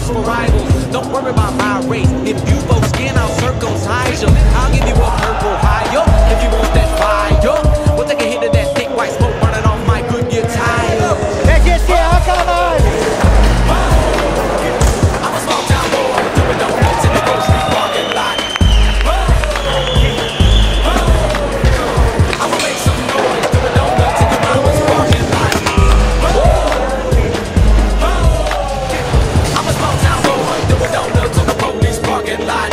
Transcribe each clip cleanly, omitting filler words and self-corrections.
for rivals. Don't worry about my race. If you both skin, I'll circumcise you. I'll give you a purple higher if you want that fire. We'll take a hit of that thick white smoke burning off my Goodyear tire. PGC, arranca nós! I'm a small town boy doing donuts in the grocery parking lot. I'ma make some noise doing donuts in your mama's parking lot. I'm a small town boy doing donuts on the police parking lot.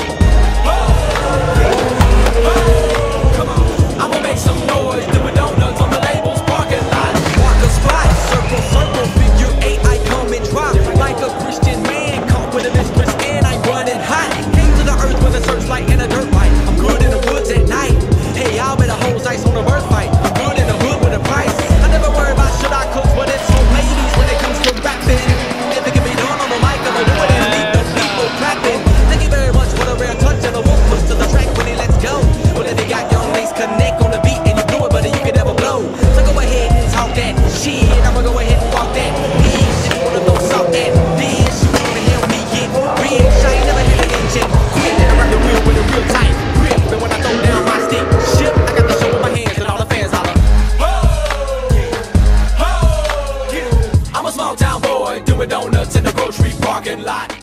Come on, I'ma make some noise doing donuts on the label's parking lot. Walker's fly, circle, circle, figure eight, I come and drop like a Christian man caught with a mistress and I'm running hot. Came to the earth with a searchlight and a dirt bike. I'm good in the woods at night. Hey, I'll bet a whole dice on a birth fight. I'm good in the hood with a price. I never worry about should I cook, but it's so ladies when it comes to rapping. If it can be done on the mic, I'ma do it and leave the people clapping. Thank you very much for the rare touch and the wolf push to the track when he lets go. Well, if you got young lace connect on the beat and you blew it, buddy, you can never blow. So go ahead and talk that shit. I'ma go ahead and walk that bitch. If you wanna throw salt that bitch, you wanna help me get rich. I ain't never had an engine quit, and I rock the wheel with a real tight grip. And when I throw down my stick, ship, I got the show in my hands and all the fans holler. I'm a small town boy doing donuts in the grocery parking lot.